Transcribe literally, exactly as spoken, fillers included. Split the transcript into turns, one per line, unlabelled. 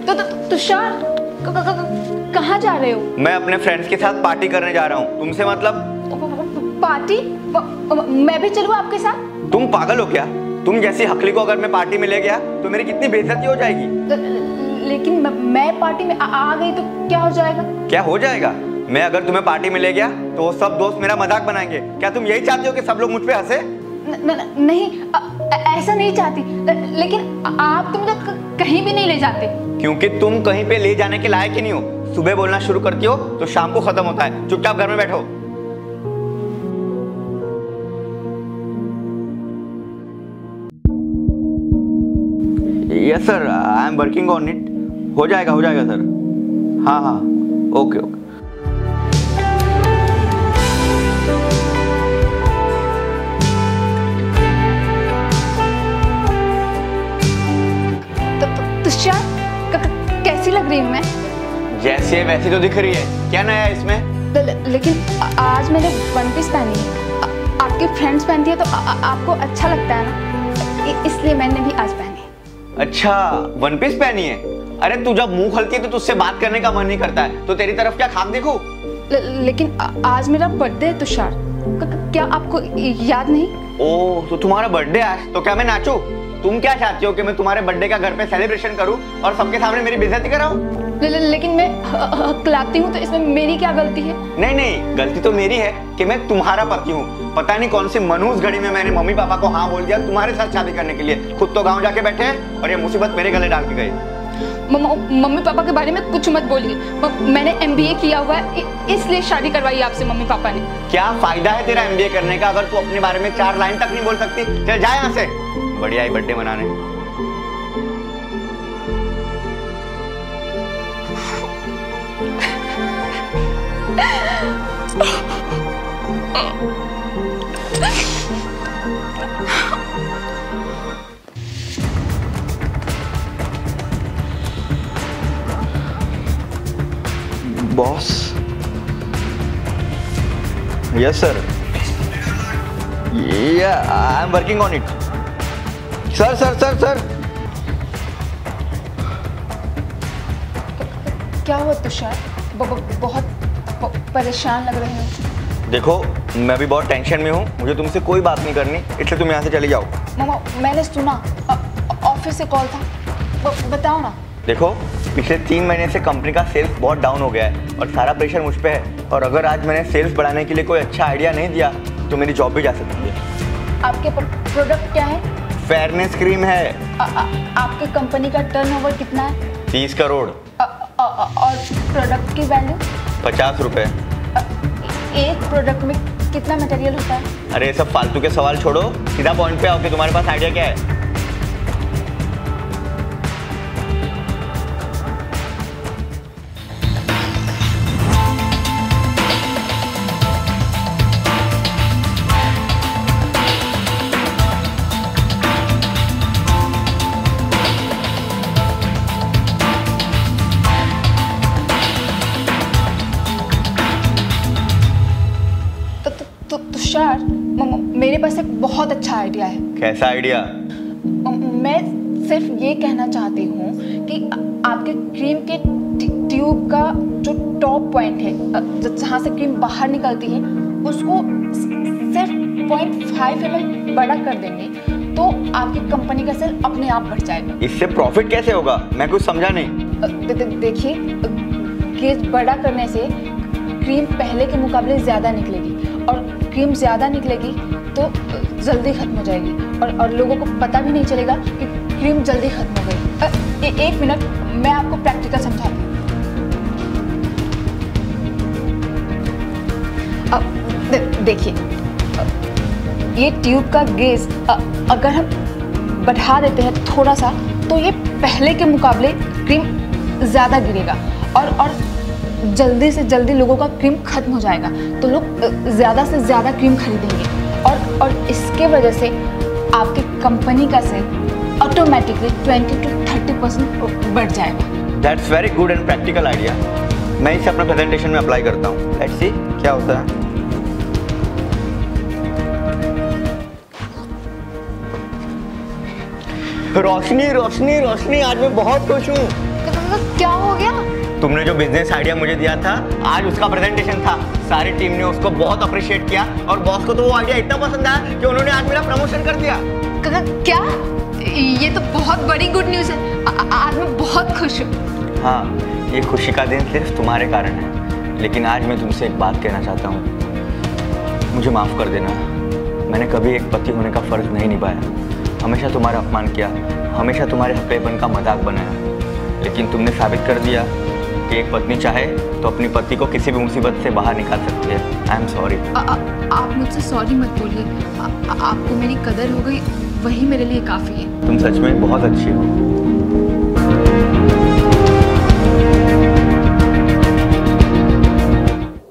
तो तुषार कहाँ जा रहे हो?
मैं अपने फ्रेंड्स के साथ पार्टी करने जा रहा हूँ। तुमसे मतलब?
पार्टी? मैं भी चलूँ आपके साथ?
तुम पागल हो क्या? तुम जैसी हकली को अगर मैं पार्टी में ले गया तो मेरी कितनी बेइज्जती हो जाएगी।
लेकिन मैं पार्टी में आ, आ गई तो क्या हो जाएगा?
क्या हो जाएगा? मैं अगर तुम्हें पार्टी में ले गया तो वो सब दोस्त मेरा मजाक बनाएंगे। क्या तुम यही चाहती हो कि सब लोग मुझ पे हंसे?
न, न, नहीं आ, ऐसा नहीं चाहती, लेकिन आप तो मुझे कहीं भी नहीं ले जाते।
क्योंकि तुम कहीं पे ले जाने के लायक ही नहीं हो। सुबह बोलना शुरू करती हो तो शाम को खत्म होता है। चुपचाप घर में बैठो। Yes sir, I am working on it. हो जाएगा हो जाएगा सर। हाँ हाँ, ओके ओके।
तुषार, कैसी लग रही हूँ मैं?
जैसी है वैसी तो दिख रही है। क्या नया है इसमें?
ल, लेकिन आज मैंने वन पीस पहनी है। आपके फ्रेंड्स पहनती है तो आ, आपको अच्छा लगता है ना, इसलिए मैंने भी आज पहनी है।
अच्छा, वन पीस पहनी है? अरे तू जब मुंह खोलती है तो तुझसे बात करने का मन नहीं करता है, तो तेरी तरफ क्या खाक देखूं?
लेकिन आज मेरा बर्थडे है तुषार, क्या आपको याद नहीं?
ओह, तो तुम्हारा बर्थडे आज, तो क्या मैं नाचूं? तुम क्या चाहती हो कि मैं तुम्हारे बर्थडे का घर पे सेलिब्रेशन करूं और सबके सामने मेरी बेइज्जती कराऊं?
ले, ले, लेकिन मैं हकलाती हूँ तो इसमें मेरी क्या गलती है?
नहीं नहीं, गलती तो मेरी है कि मैं तुम्हारा पति हूँ। पता नहीं कौन सी मनहूस घड़ी में मैंने मम्मी पापा को हाँ बोल दिया तुम्हारे साथ शादी करने के लिए। खुद तो गाँव जाके बैठे हैं और ये मुसीबत मेरे गले डाल के गए।
मम्मी पापा के बारे में कुछ मत बोलिए। मैंने एमबीए किया हुआ है, इसलिए शादी करवाई आपसे मम्मी पापा ने।
क्या फायदा है तेरा एमबीए करने का अगर तू अपने बारे में चार लाइन तक नहीं बोल सकती? चल जा यहाँ से। बढ़िया आई बर्थडे मनाने। Boss? Yes sir. Yeah, I am working on it. Sir sir sir sir
क्या हुआ तुषार? बहुत परेशान लग रहे हो।
देखो, मैं भी बहुत टेंशन में हूँ। मुझे तुमसे कोई बात नहीं करनी, इसलिए तुम यहाँ से चली जाओ।
मामा, मैंने सुना ऑफिस से कॉल था, ब, बताओ ना।
देखो, पिछले तीन महीने से कंपनी का सेल्स बहुत डाउन हो गया है और सारा प्रेशर मुझ पे है। और अगर आज मैंने सेल्स बढ़ाने के लिए कोई अच्छा आइडिया नहीं दिया तो मेरी जॉब भी जा सकती है।
आपके प्रोडक्ट क्या है?
फेयरनेस क्रीम है।
आ, आ, आपकी कंपनी का टर्नओवर कितना है?
तीस करोड़।
आ, आ, और प्रोडक्ट की वैल्यू?
पचास रुपए।
एक प्रोडक्ट में कितना मटेरियल होता है?
अरे सब फालतू के सवाल छोड़ो, सीधा पॉइंट पे आओ कि तुम्हारे पास आइडिया क्या है?
तुषार, मेरे पास एक बहुत अच्छा आइडिया है।
कैसा आइडिया?
मैं सिर्फ ये कहना चाहती हूँ कि आपके क्रीम के ट्यूब का जो टॉप पॉइंट है, जहाँ से क्रीम बाहर निकलती है, उसको सिर्फ पॉइंट फाइव एम एल बड़ा कर देंगे तो आपकी कंपनी का सेल अपने आप बढ़ जाएगा।
इससे प्रॉफिट कैसे होगा? मैं कुछ समझा नहीं।
दे, दे, देखिए, गेज बड़ा करने से क्रीम पहले के मुकाबले ज़्यादा निकलेगी और क्रीम ज़्यादा निकलेगी तो जल्दी ख़त्म हो जाएगी और और लोगों को पता भी नहीं चलेगा कि क्रीम जल्दी ख़त्म हो गई। ए, एक मिनट, मैं आपको प्रैक्टिकल समझाती हूँ। दे, देखिए, ये ट्यूब का गेज अगर हम बढ़ा देते हैं थोड़ा सा तो ये पहले के मुकाबले क्रीम ज़्यादा गिरेगा और और जल्दी से जल्दी लोगों का क्रीम खत्म हो जाएगा तो लोग ज़्यादा से ज़्यादा क्रीम खरीदेंगे और और इसके वजह से आपकी कंपनी का sale automatically twenty to thirty percent बढ़ जाएगा।
That's very good and practical idea. मैं इसे अपने प्रेजेंटेशन में अप्लाई करता हूँ। लेट्स सी क्या होता है। रोशनी रोशनी रोशनी, आज मैं बहुत खुश हूँ।
क्या हो गया?
तुमने जो बिजनेस आइडिया मुझे दिया था, आज उसका प्रेजेंटेशन था। सारी टीम ने उसको बहुत अप्रिशिएट किया और बॉस को तो वो आइडिया इतना पसंद आया कि उन्होंने आज मेरा प्रमोशन कर दिया।
क्या? ये तो बहुत बड़ी गुड न्यूज़ है। आ, आज मैं बहुत खुश हूँ।
हाँ, ये खुशी का दिन सिर्फ तुम्हारे कारण है। लेकिन आज मैं तुमसे एक बात कहना चाहता हूँ, मुझे माफ़ कर देना। मैंने कभी एक पति होने का फ़र्ज नहीं निभाया, हमेशा तुम्हारा अपमान किया, हमेशा तुम्हारे हकलेपन का मजाक बनाया। लेकिन तुमने साबित कर दिया कि एक पत्नी चाहे तो अपनी पति को किसी भी मुसीबत से बाहर निकाल सकती है। I am sorry.
आप मुझसे सॉरी मत बोलिए। आपको मेरी कदर हो गई, वही मेरे लिए काफ़ी है।
तुम सच में बहुत अच्छी हो।